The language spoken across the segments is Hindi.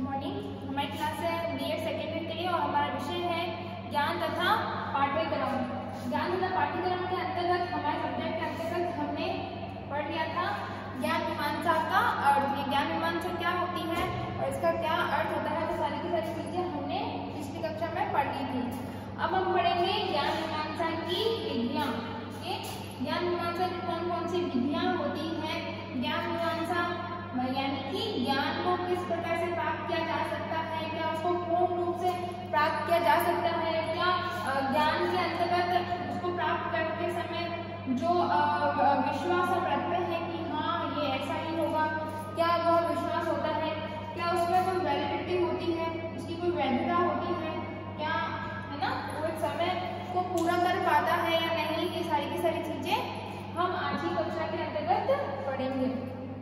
मॉर्निंग। हमारी क्लास है बीएड सेकेंड ईयर के लिए और हमारा विषय है ज्ञान तथा पाठ्यक्रम। ज्ञान तथा पाठ्यक्रम के अंतर्गत हमारे सब्जेक्ट के अंतर्गत हमने पढ़ लिया था ज्ञान मीमांसा का अर्थ। ये ज्ञान मीमांसा क्या होती है और इसका क्या अर्थ होता है, तो सारी की सारी चीजें हमने पिछली कक्षा में पढ़ ली थी। अब हम पढ़ेंगे ज्ञान मीमांसा की विधियां। ज्ञान मीमांसा की कौन कौन सी विधियां होती हैं, ज्ञान मीमांसा यानी कि ज्ञान को किस प्रकार से प्राप्त किया जा सकता है, क्या उसको पूर्ण रूप से प्राप्त किया जा सकता है, क्या ज्ञान के अंतर्गत उसको प्राप्त करते समय जो विश्वास हम रखते हैं कि हाँ ये ऐसा ही होगा, क्या वह विश्वास होता है, क्या उसमें कोई वैलिडिटी होती है, उसकी कोई वैधता होती है, क्या है ना वो एक समय को पूरा कर पाता है या नहीं, ये सारी की सारी चीजें हम आज की कक्षा के अंतर्गत पढ़ेंगे।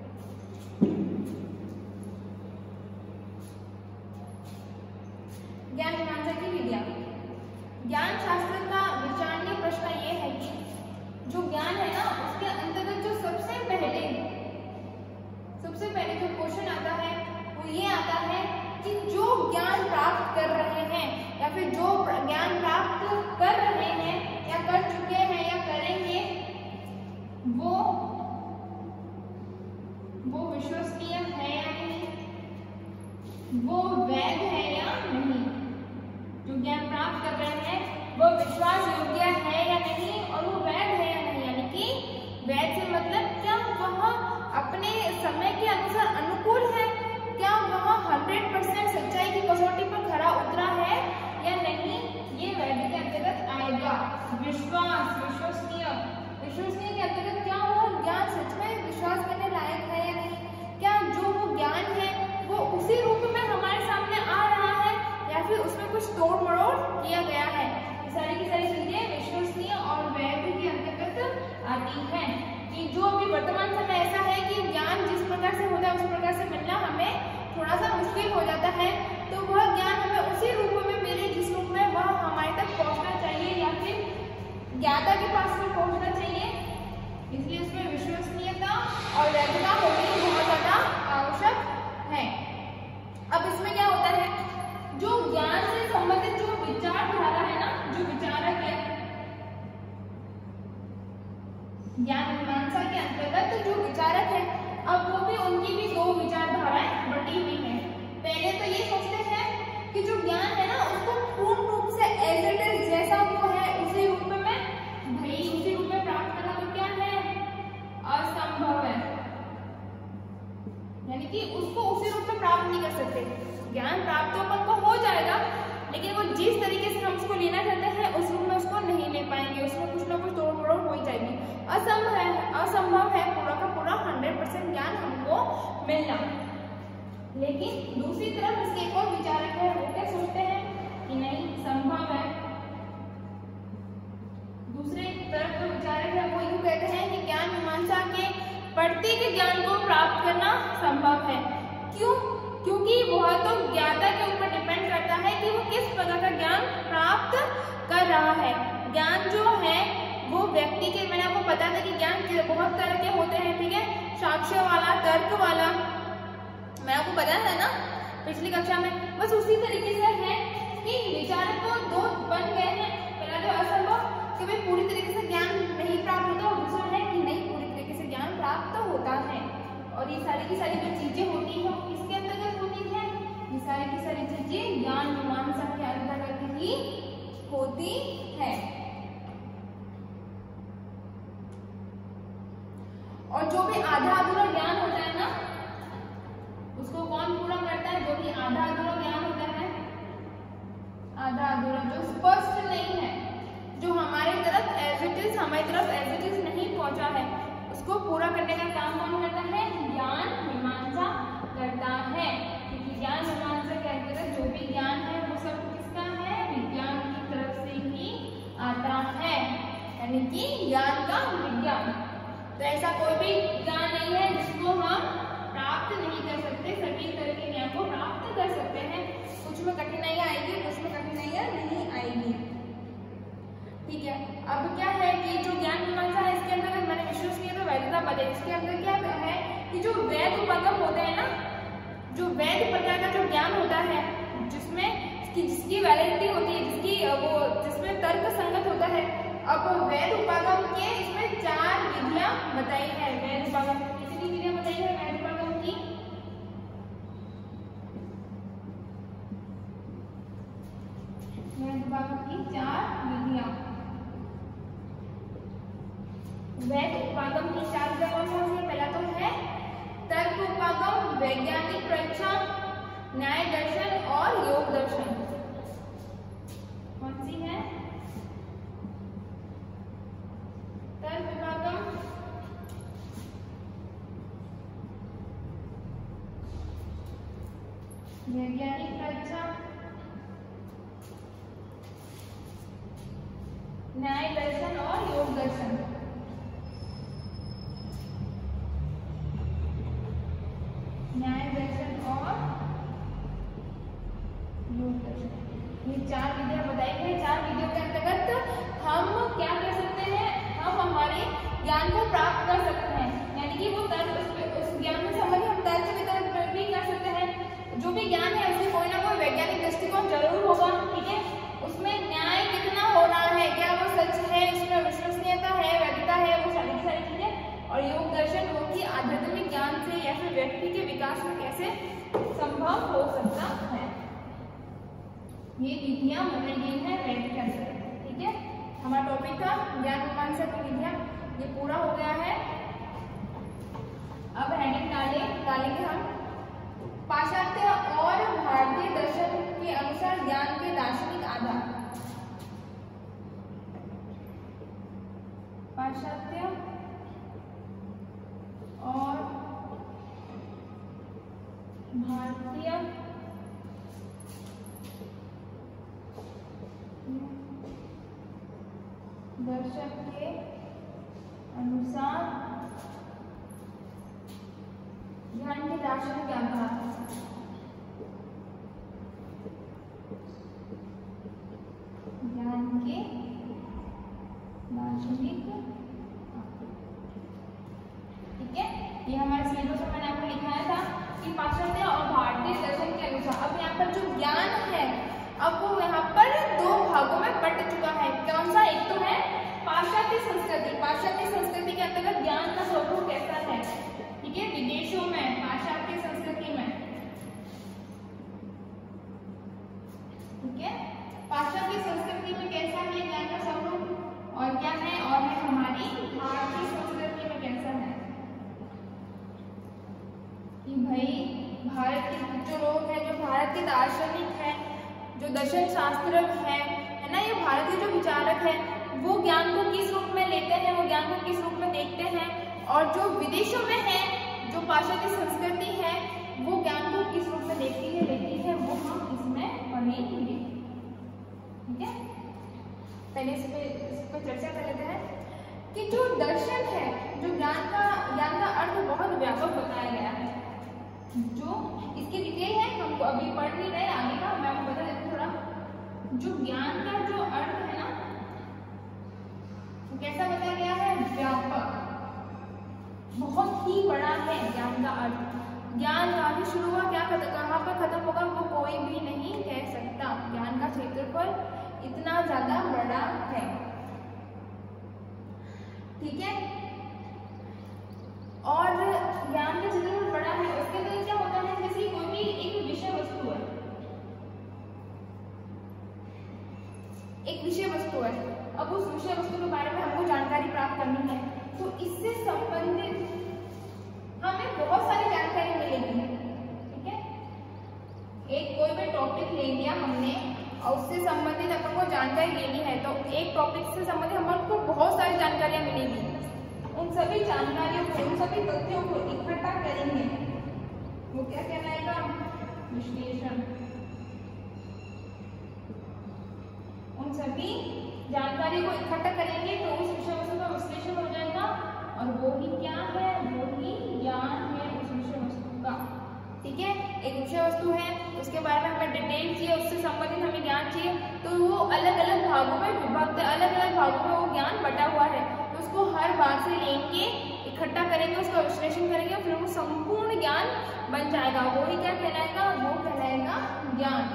ज्ञान मीमांसा की विधियां। ज्ञान शास्त्र का विचारणीय प्रश्न ये है कि जो ज्ञान है ना उसके अंतर्गत जो सबसे पहले जो क्वेश्चन आता है वो ये आता है कि जो ज्ञान प्राप्त कर रहे हैं या फिर जो ज्ञान प्राप्त कर रहे हैं या कर चुके हैं या करेंगे वो विश्वसनीय है या नहीं, वो वैध है या नहीं। जो ज्ञान प्राप्त कर रहे हैं वो विश्वास योग्य है या नहीं और वो वैध है या नहीं। यानी कि वैध से मतलब क्या वह अपने समय के अनुसार अनुकूल है, क्या वह 100% सच्चाई की कसौटी पर खरा उतरा है या नहीं, ये वैध के अंतर्गत आएगा। विश्वसनीय के अंतर्गत क्या वो ज्ञान सच में विश्वास करने लायक है या नहीं, क्या जो वो ज्ञान है वो उसी रूप में हमारे सामने आ रहा है या फिर उसमें कुछ तोड़ मरोड़ किया गया है। सारी की सारी चीजें विश्वसनीय और वैध के अंतर्गत आती हैं। कि जो अभी वर्तमान समय ऐसा है कि ज्ञान जिस प्रकार से होता है उस प्रकार से मिलना हमें थोड़ा सा मुश्किल हो जाता है, तो वह ज्ञान हमें उसी रूप में मिले जिस रूप में वह हमारे तक पहुंचना चाहिए या फिर ज्ञाता के पास में पहुंचना चाहिए। इसलिए उसमें विश्वसनीयता और वैधता होनी बहुत ज्यादा आवश्यक है। अब इसमें क्या होता है, जो ज्ञान से संबंधित जो विचारधारा है ना, जो विचारक है ज्ञान मीमांसा के अंतर्गत जो विचारक है, अब वो भी उनकी भी दो विचारधाराएं बटी हुई हैं। पहले तो ये सोचते हैं कि जो ज्ञान है ना उसको पूर्ण रूप से एज इट इज जैसा वो है उसी रूप में प्राप्त करना तो क्या है, असंभव है। यानी कि उसको उसी रूप में प्राप्त नहीं कर सकते। ज्ञान प्राप्त तो अपन को हो जाएगा लेकिन वो जिस तरीके से हम उसको लेना चाहते हैं उस रूप में उसको नहीं ले पाएंगे, उसमें कुछ ना कुछ तोड़ मरोड़ हो ही जाएगी। असंभव है पूरा का पूरा 100% ज्ञान हमको मिलना। लेकिन दूसरी तरफ इसके एक और विचारक है, वो क्या सोचते हैं कि नहीं संभव है। दूसरे तरफ जो विचारक है वो यूं कहते हैं कि ज्ञान मीमांसा के प्रत्येक ज्ञान को प्राप्त करना संभव है। क्यों? क्योंकि वह तो ज्ञाता के ऊपर डिपेंड करता है कि वो किस प्रकार का ज्ञान प्राप्त कर रहा है। ज्ञान जो है वो व्यक्ति के, मैंने आपको बताया था कि ज्ञान बहुत तरह के होते हैं, ठीक है, साक्ष्य वाला, तर्क वाला, मैं आपको बताया था ना पिछली कक्षा में। बस उसी तरीके से है कि विचारक को दो बन गए हैं। पहला जो असंभव कि भाई पूरी तरीके से ज्ञान नहीं प्राप्त होता, और दूसरा है कि नहीं पूरी तरीके से ज्ञान प्राप्त होता है। और ये सारी की सारी जो चीजें होती है किसके अंतर्गत होती है, ये सारी की सारी चीजें ज्ञान मीमांसा के अंतर्गत ही होती है। और जो भी आधा अधूरा ज्ञान होता है ना उसको कौन पूरा करता है, जो भी आधा अधूरा ज्ञान होता है, आधा अधूरा जो स्पष्ट नहीं है, जो हमारी तरफ एज इट इज नहीं पहुंचा है, उसको पूरा करने का काम कौन करता है, ज्ञान मीमांसा करता है। क्योंकि ज्ञान मीमांसा के अंतर्गत जो भी ज्ञान है वो सब किसका है, विज्ञान की तरफ से ही आता है, यानी कि ज्ञान का विज्ञान। तो ऐसा कोई भी ज्ञान नहीं है जिसको हम प्राप्त नहीं कर सकते, सभी तरह के ज्ञान को प्राप्त कर सकते हैं। कुछ में कठिनाई आएगी, कुछ में कठिनाइयां नहीं आएगी, ठीक है। अब क्या है कि जो ज्ञान मीमांसा है इसके अंदर मैंने विश्वसनीय तो वैधता बताई, इसके अंदर क्या है कि जो वैध उपागम होते हैं ना, जो वैध प्रकार का जो ज्ञान होता है, जिसकी वैलिडिटी होती है, जिसमें तर्क संगत होता है। अब वैध उपागम के इसमें 4 विधियां बताई है। वैध उपागम कितनी विधियां बताई है वैध उपागम की? वैध उपागम की 4 विधियां। वैध उपागम की 4 विधियां कौन कौन सी? पहला तो है तर्क उपागम, वैज्ञानिक परीक्षा, न्याय दर्शन और योग दर्शन। कौन सी है? तर्क उपागम, वैज्ञानिक परीक्षा, न्याय दर्शन और योग दर्शन। न्याय दर्शन और योग दर्शन, ये 4 विधियां बताई गई। 4 विधियों के अंतर्गत हम क्या कर सकते हैं? हम हमारे ज्ञान को प्राप्त कर सकते हैं, यानी कि वो उस ज्ञान में संबंधित हम तर्क वितर्क भी कर सकते हैं। जो भी ज्ञान है उसमें कोई ना कोई वैज्ञानिक दृष्टिकोण जरूर होगा, ठीक है। उसमें न्याय कितना हो रहा है, क्या वो सच है, उसमें विश्वसनीयता है, वैधता है, वो सारी चीजें। और योग दर्शन वो कि आध्यात्मिक ज्ञान से या फिर व्यक्ति के विकास में कैसे संभव हो सकता है। ये विधियां बताई गई है वैध के अंदर, ठीक है। हमारा टॉपिक था ज्ञान मीमांसा की विधियां, ये पूरा हो गया है। अब हेडिंग डालेंगे हम पाश्चात्य और भारतीय दर्शन के अनुसार ज्ञान के दार्शनिक आधार। पाश्चात्य और भारतीय दर्शन के अनुसार ज्ञान के दार्शनिक आधार। ज्ञान के दार्शनिक, ठीक है। ये हमारे सिलेबस में मैंने आपको लिखाया था कि पाश्चात्य और भारतीय दर्शन के अनुसार। अब यहाँ पर जो ज्ञान है, अब वो यहाँ पर 2 भागों में बट चुका है। कौन सा? एक तो है पाश्चात्य संस्कृति। पाश्चात्य संस्कृति के अंतर्गत ज्ञान का स्वरूप कैसा है, ठीक है, विदेशों में, पाश्चात्य संस्कृति में, ठीक है। पाश्चात्य संस्कृति में कैसा है ज्ञान का स्वरूप और क्या है, और है हमारी भारतीय संस्कृति में कैसा है कि भाई भारत के जो लोग हैं, जो भारत के दार्शनिक हैं, जो दर्शन शास्त्र है ना, ये भारत के जो विचारक हैं, वो ज्ञान को किस रूप में लेते हैं, वो ज्ञान को किस रूप में देखते हैं। और जो विदेशों में है, जो पाश्चात्य संस्कृति है, वो ज्ञान को किस रूप में लेती है, वो हम इसमें पढ़ेंगे, ठीक है। पहले इस पर चर्चा कर लेते हैं कि जो दर्शन है, जो ज्ञान का अर्थ बहुत व्यापक बताया गया है। जो इसकी डिटेल है हमको अभी पढ़ नहीं रहे, आगे का मैं आपको बता देती हूँ थोड़ा। जो ज्ञान का जो अर्थ है ना, वो कैसा बताया गया है? व्यापक, बहुत ही बड़ा है ज्ञान का अर्थ। ज्ञान कहाँ से शुरू हुआ, कहाँ पर खत्म होगा, वो कोई भी नहीं कह सकता। ज्ञान का क्षेत्रफल इतना ज्यादा बड़ा है, ठीक है। और ज्ञान का क्षेत्रफल बड़ा है, उसके अंदर क्या होता है, जैसे कोई भी एक विषय वस्तु है, एक विषय वस्तु है। अब उस विषय वस्तु के बारे में हमको जानकारी प्राप्त करनी है, तो इससे संबंधित हमें बहुत सारी जानकारी मिलेगी, ठीक है। एक कोई भी टॉपिक ले लिया हमने और उससे संबंधित अपन को जानकारी लेनी है, तो एक टॉपिक से संबंधित हमको बहुत सारी जानकारियां मिलेगी। उन सभी जानकारियों को, उन सभी तथ्यों को इकट्ठा करेंगे, वो क्या कहलाएगा? विश्लेषण। उन सभी जानकारी को इकट्ठा करेंगे तो उस विषय वस्तु का विश्लेषण हो जाएगा, और वो ही क्या है? वो ही ज्ञान है उस विषय वस्तु का, ठीक है। एक विषय वस्तु है, उसके बारे में हमें डिटेल चाहिए, उससे संबंधित हमें ज्ञान चाहिए, तो वो अलग अलग भागों में विभक्त, अलग अलग भागों में वो ज्ञान बटा हुआ है। तो उसको हर भाग से लेंगे, इकट्ठा करेंगे, उसका विश्लेषण करेंगे, फिर वो संपूर्ण ज्ञान बन जाएगा, वो ही क्या कहलाएगा, वो कहलाएगा ज्ञान।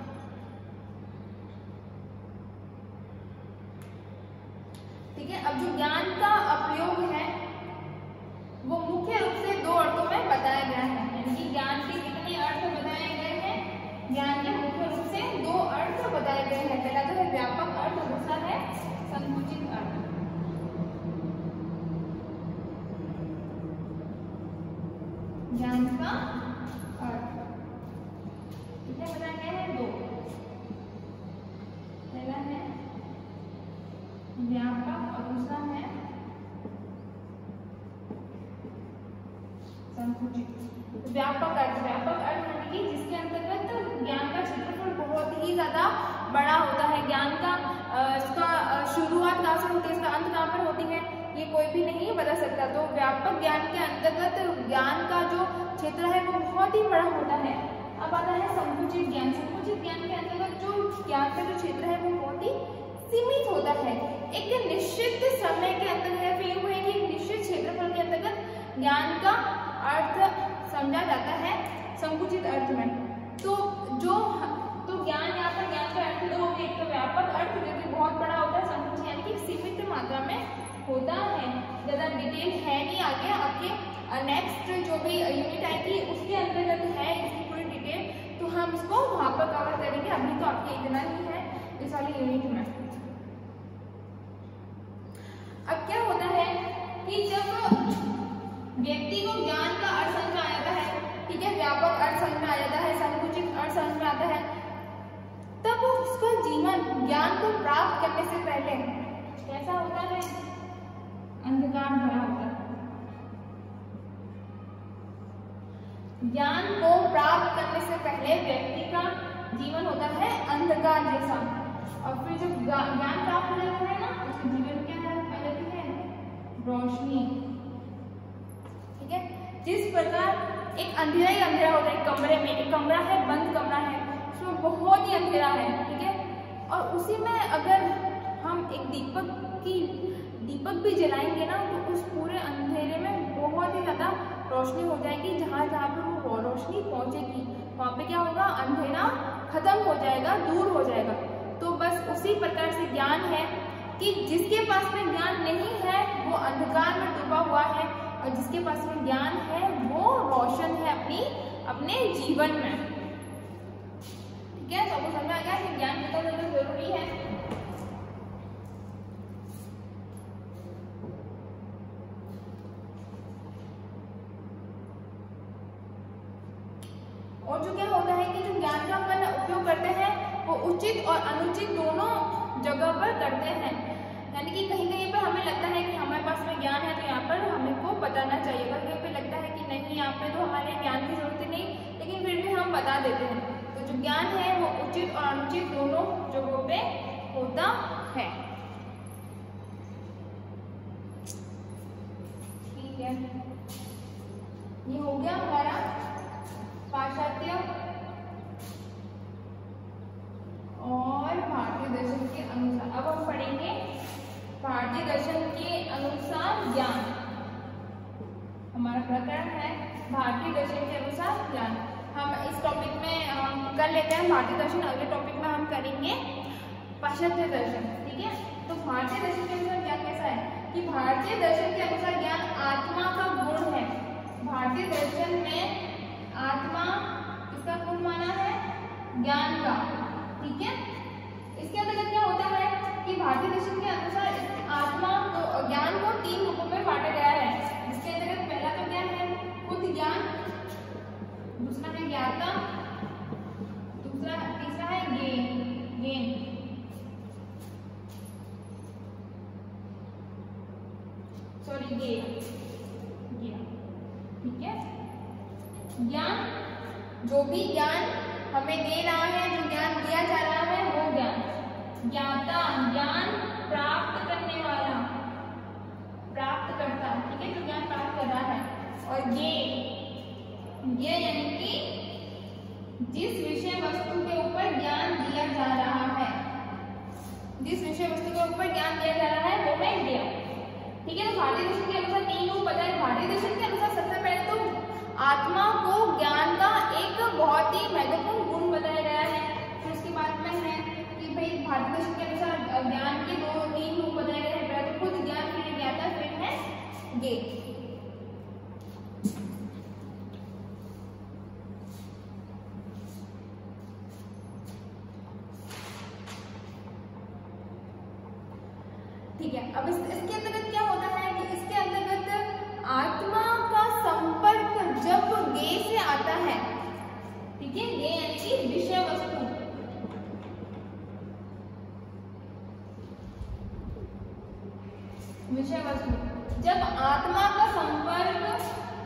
ठीक है, अब जो ज्ञान का प्रयोग है वो मुख्य रूप से दो अर्थों में बताया गया है, यानी कि ज्ञान के कितने अर्थ बताए गए हैं, ज्ञान के मुख्य रूप से दो अर्थ बताए गए हैं। पहला तो है व्यापक अर्थ और दूसरा है संकुचित अर्थ। ज्ञान का अर्थ कितने बताए गए हैं, दो। पहला है व्यापक और दूसरा है संकुचित। व्यापक अर्थ यानी कि जिसके अंतर्गत ज्ञान का क्षेत्रफल बहुत ही ज्यादा बड़ा होता है। ज्ञान का इसका शुरुआत कहाँ से होती है, इसका अंत कहाँ पर होती है, ये कोई भी नहीं बता सकता। तो व्यापक ज्ञान के अंतर्गत ज्ञान का जो क्षेत्र है वो बहुत ही बड़ा होता है। अब आता है संकुचित ज्ञान। संकुचित ज्ञान के अंतर्गत जो ज्ञान का जो क्षेत्र है वो बहुत ही सीमित होता है। एक निश्चित समय के अंतर्गत एक निश्चित क्षेत्रफल के अंतर्गत ज्ञान का अर्थ समझा जाता है संकुचित अर्थ में। तो ज्ञान यहाँ पर ज्ञान का अर्थ दो हो गए, एक तो व्यापक अर्थ जो कि बहुत बड़ा होता है, संकुचित यानी कि सीमित मात्रा में होता है। ज्यादा डिटेल है नहीं, आगे आपके नेक्स्ट जो भी यूनिट आएगी उसके अंतर्गत है इसकी पूरी डिटेल, तो हम इसको वहां पर कवर करेंगे। अभी तो आपके इतना ही है इस वाली यूनिट में। अब क्या होता है कि जब व्यक्ति को ज्ञान का अर्थ समझ में आ जाता है, ठीक है, व्यापक अर्थ समझ में आ जाता है, संकुचित अर्थ समझ में आता है, तब उसका जीवन ज्ञान को प्राप्त करने से पहले कैसा होता है, अंधकार भरा होता है। ज्ञान को प्राप्त करने से पहले व्यक्ति का जीवन होता है अंधकार जैसा, और फिर जब ज्ञान प्राप्त हो जाता है ना, उसके जीवन क्या आ जाती है, रोशनी। ठीक है, जिस प्रकार एक अंधेरा ही अंधेरा होता है कमरे में, एक कमरा है, बंद कमरा है, उसमें बहुत ही अंधेरा है, ठीक है, और उसी में अगर हम एक दीपक भी जलाएंगे ना, तो उस पूरे अंधेरे में बहुत ही ज्यादा रोशनी हो जाएगी। जहाँ जहाँ पे वो रोशनी पहुंचेगी वहाँ पे क्या होगा, अंधेरा खत्म हो जाएगा, दूर हो जाएगा। तो बस उसी प्रकार से ज्ञान है कि जिसके पास में ज्ञान नहीं है वो अंधकार में डूबा हुआ है, और जिसके पास में ज्ञान है वो रोशन है अपने जीवन में। ठीक है, तो आपको समझ आ गया कि ज्ञान कितना ज्यादा जरूरी है। और जो क्या होता है कि जो ज्ञान का अपन उपयोग करते हैं वो उचित और अनुचित दोनों जगह पर करते हैं। यानी कि कहीं कहीं पर हमें लगता है कि हमारे पास में ज्ञान है तो यहाँ पर हमें को बताना चाहिए, कहीं पे लगता है कि नहीं यहाँ पे तो हमारे ज्ञान की जरूरत नहीं, लेकिन फिर भी हम बता देते हैं। तो जो ज्ञान है वो उचित और अनुचित दोनों जगहों पे होता है। ठीक है, ये हो गया हमारा पाश्चात्य और भारतीय दर्शन के अनुसार। अब हम पढ़ेंगे भारतीय दर्शन के अनुसार ज्ञान। हमारा प्रकरण है भारतीय दर्शन के अनुसार ज्ञान। हम इस टॉपिक में हम कर लेते हैं भारतीय दर्शन, अगले टॉपिक में हम करेंगे पाश्चात्य दर्शन। ठीक है, तो भारतीय दर्शन के अनुसार ज्ञान कैसा है कि भारतीय दर्शन के अनुसार ज्ञान आत्मा का गुण है। भारतीय दर्शन में आत्मा इसका गुण माना है ज्ञान का। ठीक है, इसके अंतर्गत क्या होता है कि भारतीय दर्शन के अनुसार आत्मा को, ज्ञान को 3 रूपों में बांटा गया है, जिसके अंतर्गत पहला तो क्या है, खुद ज्ञान, दूसरा है ज्ञाता, तीसरा है ज्ञेय। ठीक है, ज्ञान, जो भी ज्ञान हमें दे रहा है, जो ज्ञान दिया जा रहा है वो ज्ञान। ज्ञाता, ज्ञान प्राप्त करने वाला, प्राप्त करता, ठीक है, जो ज्ञान प्राप्त कर रहा है। और ये यानी कि जिस विषय वस्तु के ऊपर ज्ञान दिया जा रहा है, जिस विषय वस्तु के ऊपर ज्ञान दिया जा रहा है वो है ज्ञान। ठीक है, तो भारतीय दर्शन के अनुसार 3 रूप बताए। भारतीय दर्शन के अनुसार सबसे पहले तो आत्मा को ज्ञान अब इसके अंतर्गत क्या होता है कि इसके अंतर्गत आत्मा का संपर्क जब गे से आता है, ठीक है, गे यानी कि विषय वस्तु, विषय वस्तु, जब आत्मा का संपर्क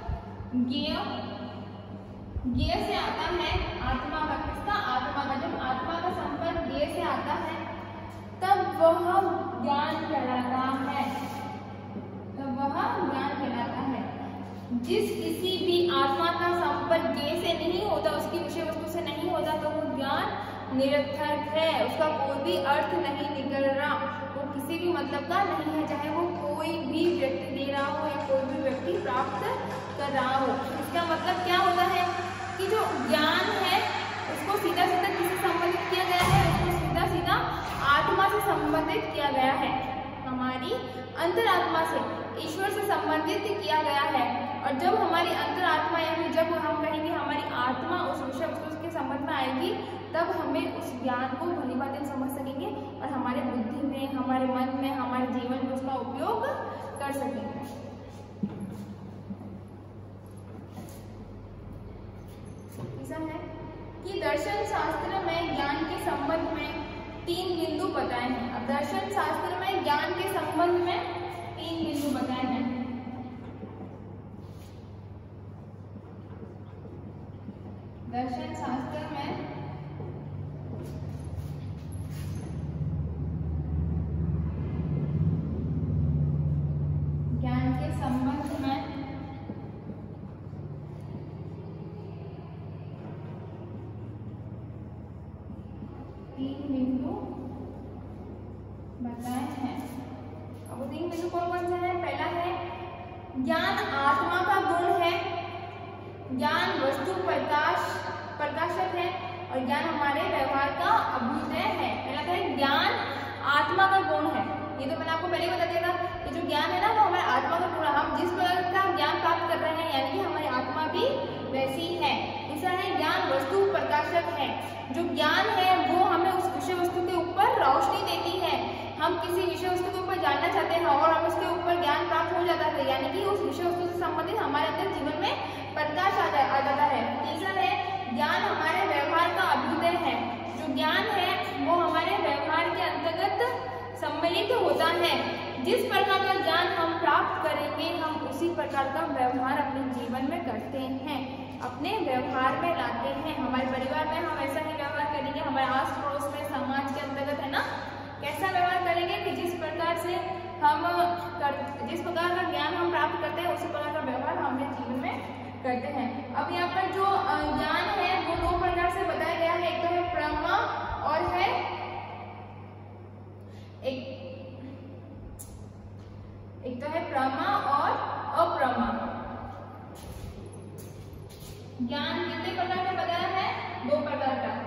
गे से आता है, आत्मा का, किसका, आत्मा का, जब आत्मा का संपर्क गे से आता है तब वह ज्ञान कहलाता है, तब वह ज्ञान कहलाता है। जिस किसी भी आत्मा का संपर्क गे से नहीं होता, उसकी विषय वस्तु से नहीं होता, तो वो ज्ञान निरर्थक है, उसका कोई भी अर्थ नहीं निकल रहा, वो किसी भी मतलब का नहीं है, चाहे वो कोई भी व्यक्ति दे रहा हो या कोई भी व्यक्ति प्राप्त कर रहा हो। इसका मतलब क्या होता है कि जो ज्ञान है उसको सीधा सीधा किससे संबंधित किया गया है, उसको सीधा सीधा आत्मा से संबंधित किया गया है, हमारी अंतरात्मा से, ईश्वर से संबंधित किया गया है। और जब हमारी अंतरात्मा या फिर जब हम कहेंगे हमारी आत्मा उस विषय वस्तु के संबंध में आएगी, तब हमें उस ज्ञान को भली भांति समझ सकेंगे और हमारे बुद्धि में, हमारे मन में, हमारे जीवन में उसका उपयोग कर सकेंगे। ऐसा है कि दर्शन शास्त्र में ज्ञान के संबंध में 3 बिंदु बताए हैं। अब दर्शन शास्त्र में ज्ञान के संबंध में 3 बिंदु बताए हैं। दर्शन शास्त्र में ज्ञान के संबंध में 3 बिंदु बताए हैं। अब वो 3 बिंदु कौन कौन से हैं? पहला है ज्ञान आत्मा का गुण है, ज्ञान वस्तु प्रकाशक है और ज्ञान हमारे व्यवहार का अभ्युदय है। पहला है ज्ञान आत्मा का गुण है। ये तो मैंने आपको पहले बता दिया था कि जो ज्ञान है ना वो हमारे आत्मा का गुण है। हम जिस प्रकार का ज्ञान प्राप्त कर रहे हैं यानी कि हमारी आत्मा भी वैसी है। दूसरा है ज्ञान वस्तु प्रकाशक है। जो ज्ञान है वो हमें उस विषय वस्तु के ऊपर रोशनी देती है। हम किसी विषय वस्तु के ऊपर जानना चाहते हैं और हम उसके ऊपर ज्ञान प्राप्त हो जाता है, यानी कि उस विषय वस्तु से संबंधित हमारे अंदर जीवन में प्रकाश आ जाता है। तीसरा है ज्ञान हमारे व्यवहार का अभ्युदय है। जो ज्ञान है वो हमारे व्यवहार के अंतर्गत सम्मिलित होता है। जिस प्रकार का ज्ञान हम प्राप्त करेंगे हम उसी प्रकार का व्यवहार अपने जीवन में करते हैं, अपने व्यवहार में लाते हैं। हमारे परिवार में हम ऐसा ही व्यवहार करेंगे, हमारे आस पड़ोस में, समाज के अंतर्गत, है ना, कैसा व्यवहार करेंगे कि जिस प्रकार से जिस प्रकार का ज्ञान हम प्राप्त करते हैं उसी प्रकार का व्यवहार हम अपने जीवन में करते हैं। अब यहाँ पर जो ज्ञान है वो 2 प्रकार से बताया गया है। एक तो है प्रमा और है एक तो है प्रमा और अप्रमा। ज्ञान कितने प्रकार का बताया है? 2 प्रकार का,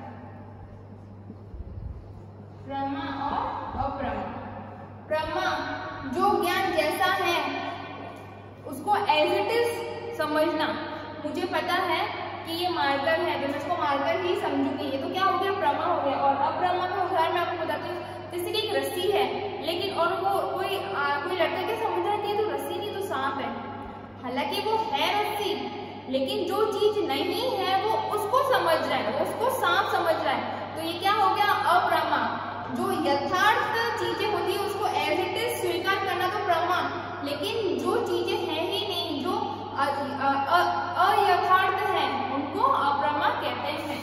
प्रमा और अप्रमा। प्रमा जो ज्ञान जैसा है उसको एज इट इज समझना। मुझे पता है कि ये मार्कर है तो मैं इसको मार्कर ही समझूंगी, ये तो क्या हो गया? प्रमा हो गया। और अप्रमा का उदाहरण मैं आपको बताती हूँ। जैसे कि एक रस्सी है लेकिन और वो कोई लड़का क्या समझ रहा है कि ये तो रस्सी नहीं तो सांप है। हालांकि वो है रस्सी, लेकिन जो चीज नहीं है वो उसको समझ रहा है, वो उसको सांप समझ रहा है। तो ये क्या हो गया? अप्रमा। जो यथार्थ चीजें होती है उसको एज इट इज स्वीकार करना तो प्रमा, लेकिन जो चीजें हैं ही नहीं, जो अयथार्थ है उनको अप्रमा कहते हैं।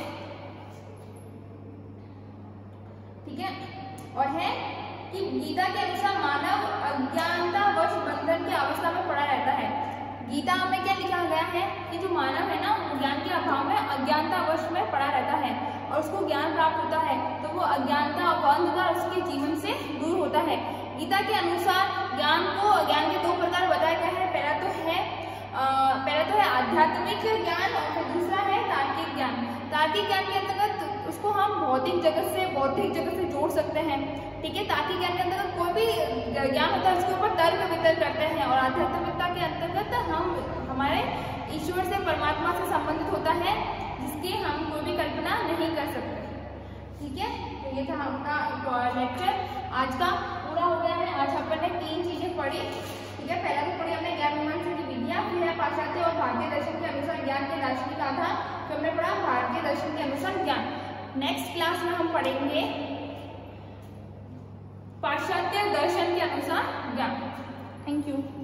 ठीक है। और है कि गीता के अनुसार मानव अज्ञानतावश बंधन की अवस्था में पड़ा रहता है। गीता में क्या लिखा गया है कि जो मानव है ना वो ज्ञान के अभाव में अज्ञानतावश में पड़ा रहता है और उसको ज्ञान प्राप्त होता है तो वो अज्ञानता और अंधकार उसके जीवन से दूर होता है। गीता के अनुसार ज्ञान के 2 प्रकार बताया गया है। पहला तो है आध्यात्मिक ज्ञान और फिर दूसरा है तार्किक ज्ञान। तार्किक ज्ञान के अंतर्गत उसको हम भौतिक जगत से जोड़ सकते हैं। ठीक है। तार्किक ज्ञान के अंतर्गत कोई भी ज्ञान होता है उसके ऊपर तर्क वितर्क करते हैं और आध्यात्मिकता के अंतर्गत हम हमारे ईश्वर से, परमात्मा से संबंधित होता है जिसकी हम कोई भी कल्पना नहीं कर सकते। ठीक है। तो ये था आपका लेक्चर आज का। पूरा पूरा हो गया है। आज अपन ने 3 चीजें पढ़ी, ठीक है। पहला तो पढ़ी हमने ज्ञान मीमांसा की विधियां, फिर है पाश्चात्य और भारतीय दर्शन के अनुसार ज्ञान के दार्शनिक आधार, फिर हमने पढ़ा भारतीय दर्शन के अनुसार ज्ञान। नेक्स्ट क्लास में हम पढ़ेंगे पाश्चात्य दर्शन के अनुसार ज्ञान। Thank you.